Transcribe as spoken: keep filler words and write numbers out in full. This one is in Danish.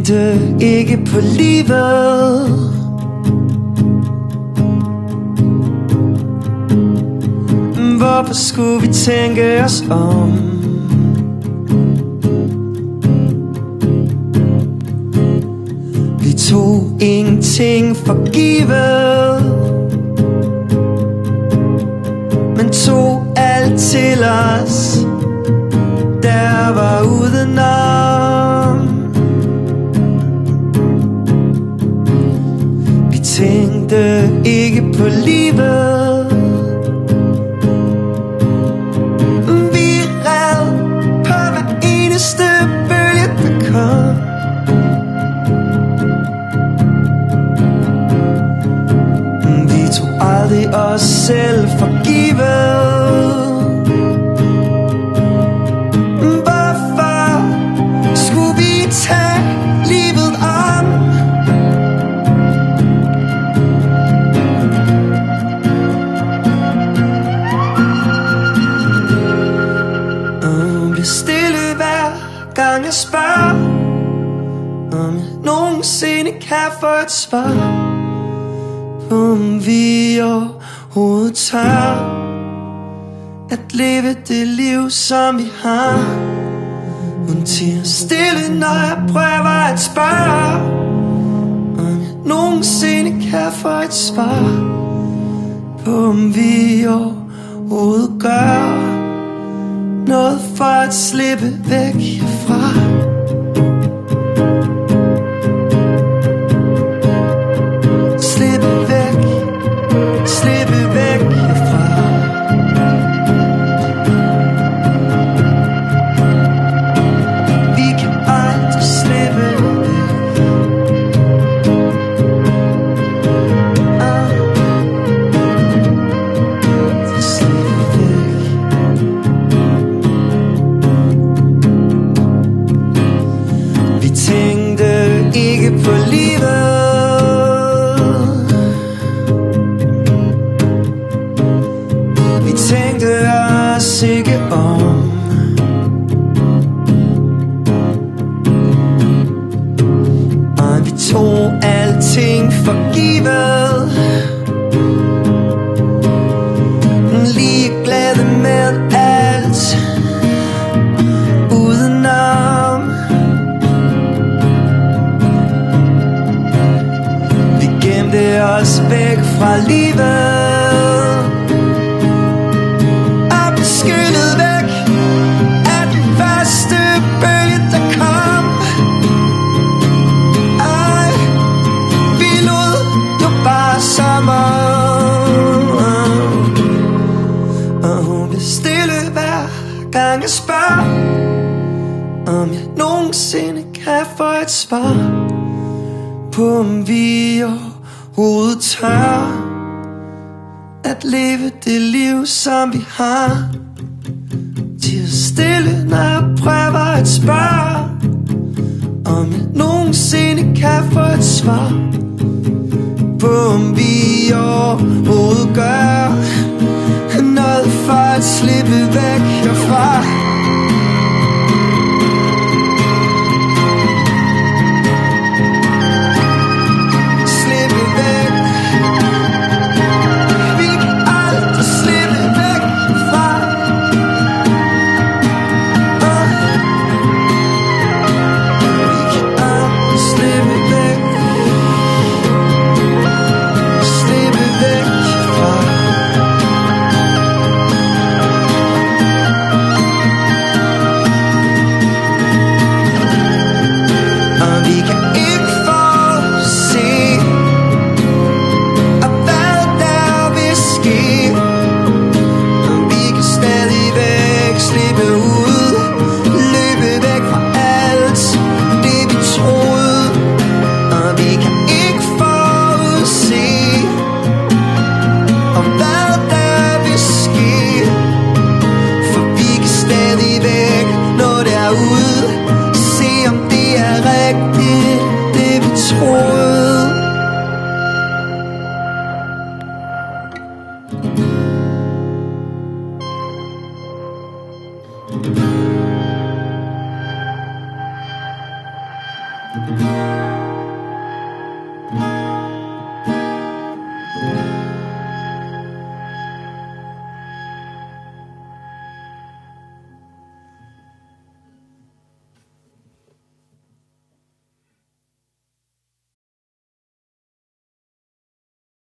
tænkte ikke på livet. Hvorfor skulle vi tænke os om? Vi tog ingenting for givet, men tog alt til os, der var udenom. Vi tænkte ikke på livet. Vi red på hver eneste bølge, der kom. Vi tog aldrig os selv for givet. Jeg spørger, om jeg nogensinde kan få et svar på, om vi overhovedet tør at leve det liv, som vi har. Hun tiger stille, når jeg prøver at spørge, om jeg nogensinde kan få et svar på, om vi overhovedet gør noget for at slippe væk herfra. Slippe væk, slippe væk herfra. Vi kan aldrig slippe væk. Ah. Slippe væk. Vi tænkte ikke på livet. Vi tænkte os ikke om. Og vi tog alting for givet. Ligeglade med alt udenom. Vi gemte os væk fra livet. Gang jeg spørger, om jeg nogensinde kan få et svar på, om vi overhovedet tør at leve det liv, som vi har. Tiger stille, når jeg prøver at spørge, om jeg nogensinde kan få et svar på, om vi overhovedet gør noget for at slippe væk.